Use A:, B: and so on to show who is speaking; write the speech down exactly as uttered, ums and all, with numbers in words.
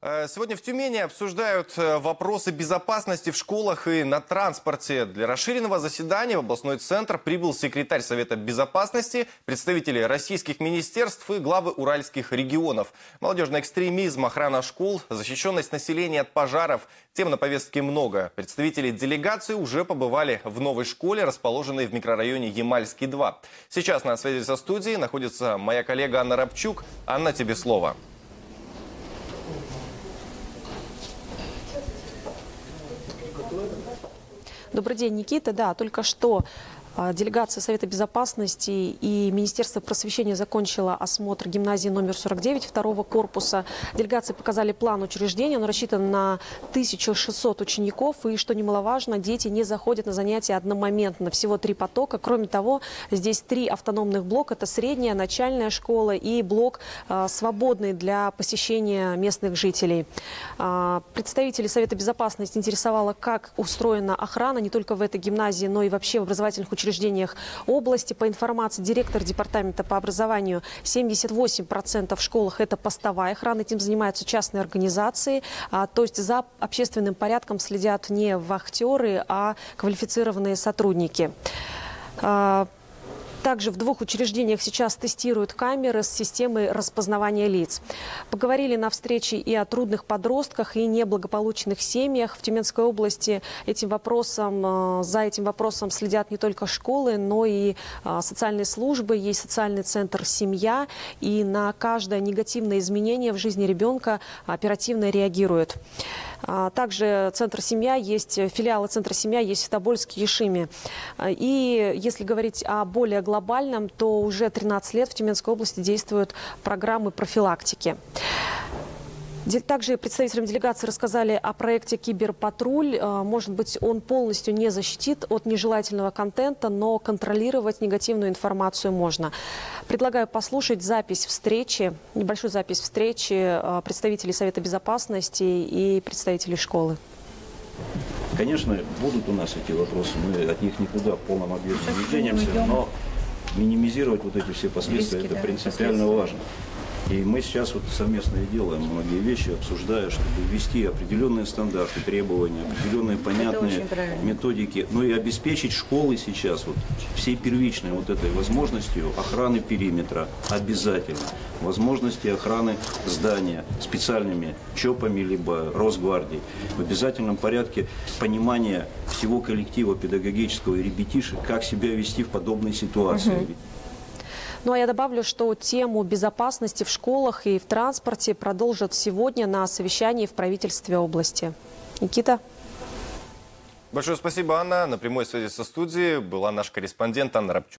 A: Сегодня в Тюмени обсуждают вопросы безопасности в школах и на транспорте. Для расширенного заседания в областной центр прибыл секретарь Совета безопасности, представители российских министерств и главы уральских регионов. Молодежный экстремизм, охрана школ, защищенность населения от пожаров. Тем на повестке много. Представители делегации уже побывали в новой школе, расположенной в микрорайоне Ямальский два. Сейчас на связи со студией находится моя коллега Анна Рабчук. Анна, тебе слово.
B: Добрый день, Никита. Да, только что делегация Совета безопасности и Министерство просвещения закончила осмотр гимназии номер сорок девять второго корпуса. Делегации показали план учреждения. Он рассчитан на тысячу шестьсот учеников. И, что немаловажно, дети не заходят на занятия одномоментно. Всего три потока. Кроме того, здесь три автономных блока. Это средняя, начальная школа и блок э, свободный для посещения местных жителей. Э, представители Совета безопасности интересовало, как устроена охрана не только в этой гимназии, но и вообще в образовательных учреждениях. учреждениях области. По информации директора департамента по образованию, семьдесят восемь процентов в школах это постовая охрана. Этим занимаются частные организации. А, то есть за общественным порядком следят не вахтеры, а квалифицированные сотрудники. А, Также в двух учреждениях сейчас тестируют камеры с системой распознавания лиц. Поговорили на встрече и о трудных подростках, и неблагополучных семьях. В Тюменской области этим вопросом, за этим вопросом следят не только школы, но и социальные службы. Есть социальный центр «Семья», и на каждое негативное изменение в жизни ребенка оперативно реагируют. Также центр «Семья» есть, филиалы центра «Семья» есть в Тобольске и Ишиме. И если говорить о более глобальном, то уже тринадцать лет в Тюменской области действуют программы профилактики. Также представителям делегации рассказали о проекте «Киберпатруль». Может быть, он полностью не защитит от нежелательного контента, но контролировать негативную информацию можно. Предлагаю послушать запись встречи, небольшую запись встречи представителей Совета безопасности и представителей школы.
C: Конечно, будут у нас эти вопросы, мы от них никуда в полном объеме не движемся, но минимизировать вот эти все последствия, риски, это да, принципиально важно. И мы сейчас вот совместно и делаем многие вещи, обсуждая, чтобы ввести определенные стандарты, требования, определенные понятные методики, ну и обеспечить школы сейчас вот всей первичной вот этой возможностью охраны периметра обязательно, возможности охраны здания специальными ЧОПами либо Росгвардией, в обязательном порядке понимания всего коллектива педагогического и ребятишек, как себя вести в подобной ситуации. Угу.
B: Ну а я добавлю, что тему безопасности в школах и в транспорте продолжат сегодня на совещании в правительстве области. Никита.
A: Большое спасибо, Анна. На прямой связи со студией была наш корреспондент Анна Рабчук.